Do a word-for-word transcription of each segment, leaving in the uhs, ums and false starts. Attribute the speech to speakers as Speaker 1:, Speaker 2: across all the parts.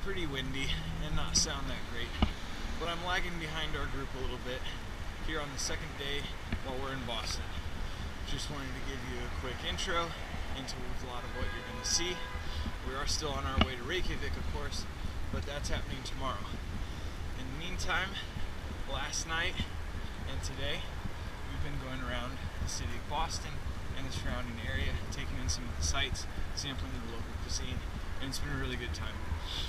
Speaker 1: pretty windy and not sound that great, but I'm lagging behind our group a little bit here on the second day while we're in Boston. Just wanted to give you a quick intro into a lot of what you're going to see. We are still on our way to Reykjavik, of course, but that's happening tomorrow. In the meantime, last night and today, we've been going around the city of Boston and the surrounding area, taking in some of the sights, sampling the local cuisine, and it's been a really good time.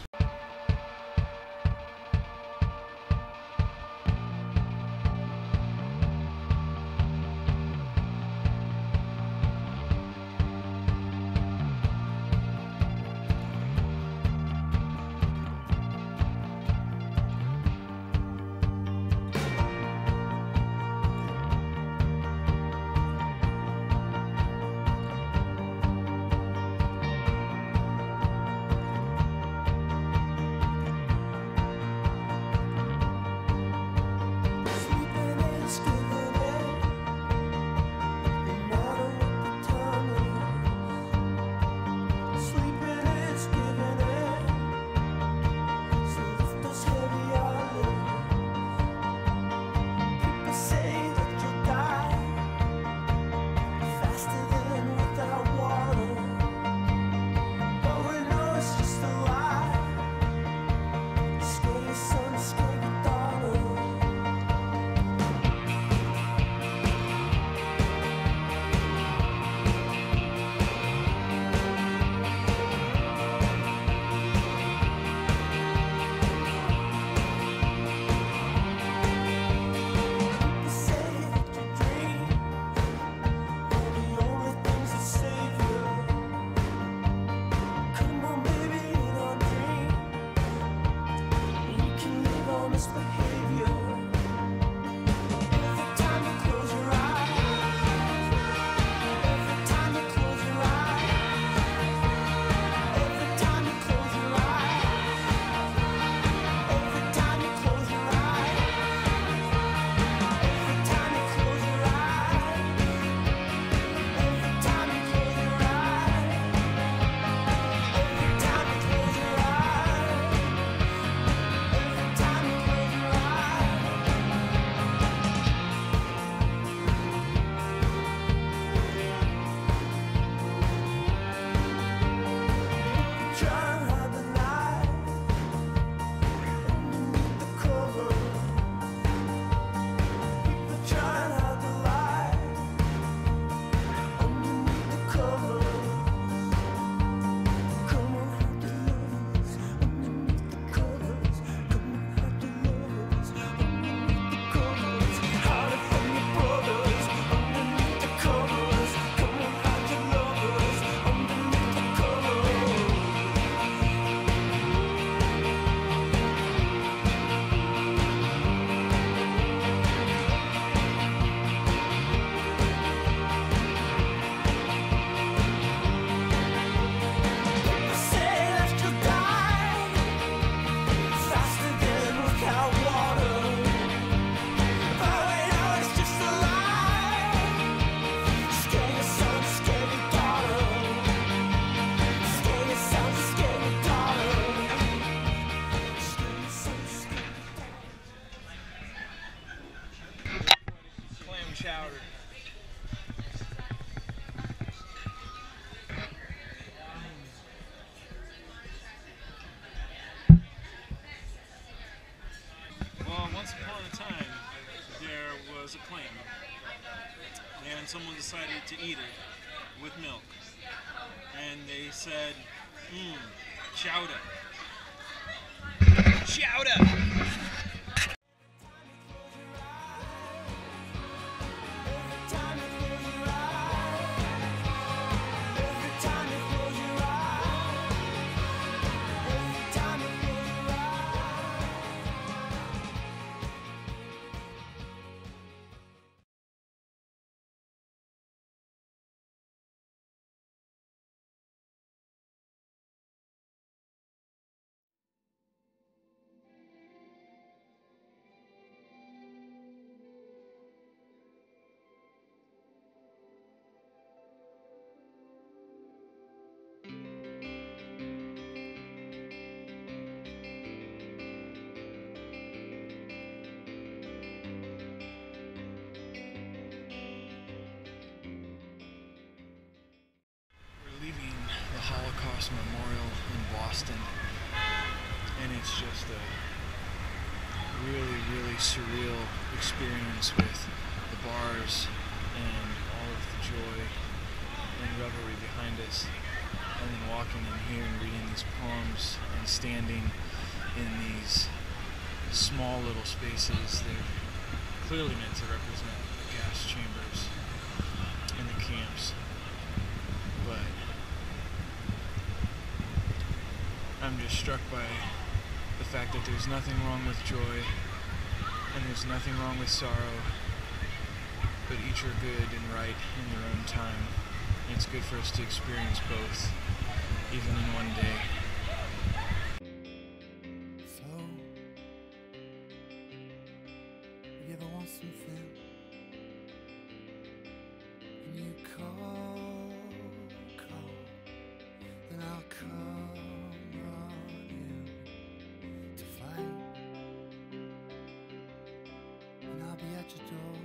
Speaker 1: Chowder. Well, once upon a time, there was a clam, and someone decided to eat it with milk, and they said, mmm, chowder. Chowder! Cross Memorial in Boston, and it's just a really, really surreal experience with the bars and all of the joy and revelry behind us, and then walking in here and reading these poems and standing in these small little spaces. They're clearly meant to represent the gas chambers and the camps, but I'm just struck by the fact that there's nothing wrong with joy and there's nothing wrong with sorrow, but each are good and right in their own time. And it's good for us to experience both, even in one day.
Speaker 2: So, if you ever want something and you call, call, then I'll come running to fight, and I'll be at your door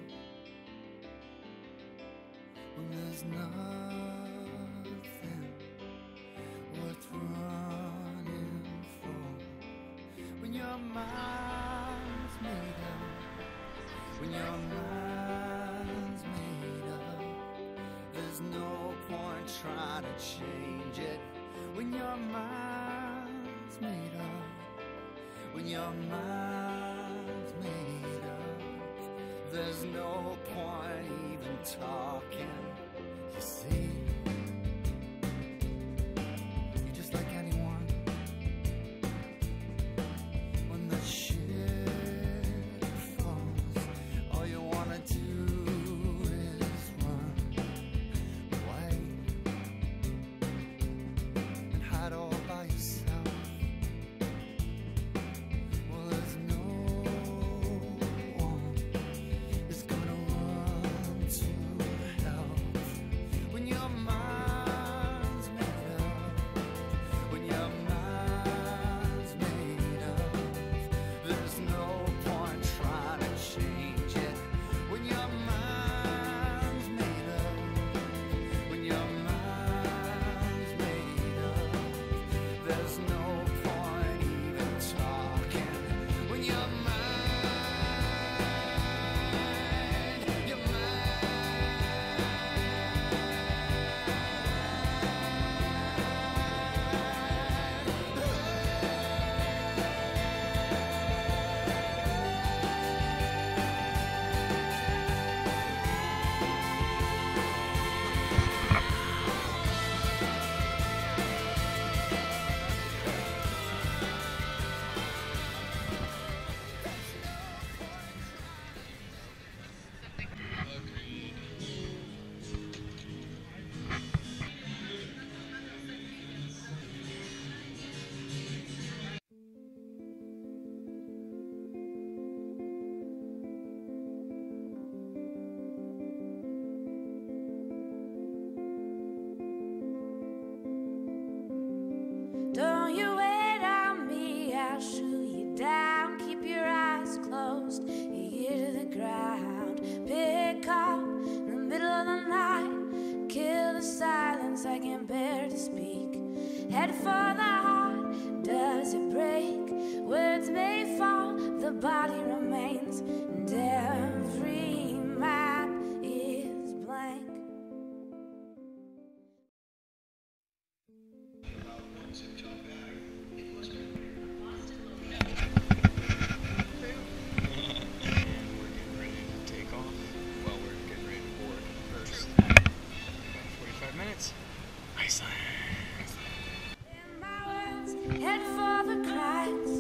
Speaker 2: when there's nothing worth running for. When your mind's made up, when your mind's made up, there's no point trying to change it. When your mind's made up, when your mind's made up, there's no point even talking. You see, you're just like anyone. When the shit falls, all you wanna do is run away and hide all by yourself. Well, there's no one is gonna run to help. When your mind's made up, when your mind's made up, there's no point trying to change it. When your mind's made up, when your mind's made up, there's no point even talking. When your mind, your mind.
Speaker 3: Don't you wait on me, I'll shoot you down. Keep your eyes closed, your ear to the ground. Pick up in the middle of the night, kill the silence, I can't bear to speak. Head for the heart, does it break? Words may fall, the body remains, and every map is blank.
Speaker 1: And we're getting ready to take off. Well, we're getting ready to board first. About forty-five minutes. Iceland.
Speaker 3: In my words, head for the cracks.